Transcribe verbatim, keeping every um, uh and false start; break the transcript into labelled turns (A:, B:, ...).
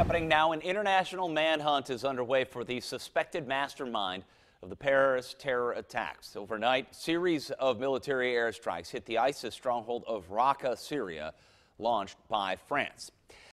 A: happening now. An international manhunt is underway for the suspected mastermind of the Paris terror attacks. Overnight, series of military airstrikes hit the ISIS stronghold of Raqqa, Syria, launched by France.